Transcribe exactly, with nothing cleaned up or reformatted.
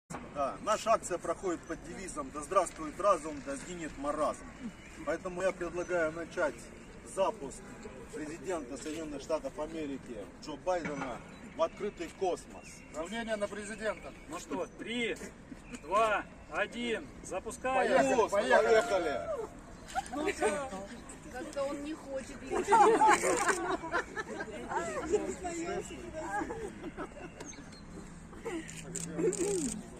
Да, наша акция проходит под девизом «Да здравствует разум, да сгинет маразм». Поэтому я предлагаю начать запуск президента Соединенных Штатов Америки Джо Байдена в открытый космос. Давление на президента. Ну что, три, два, один, запускаем. Поехали, поехали. Ну-ка, как-то он не хочет лететь.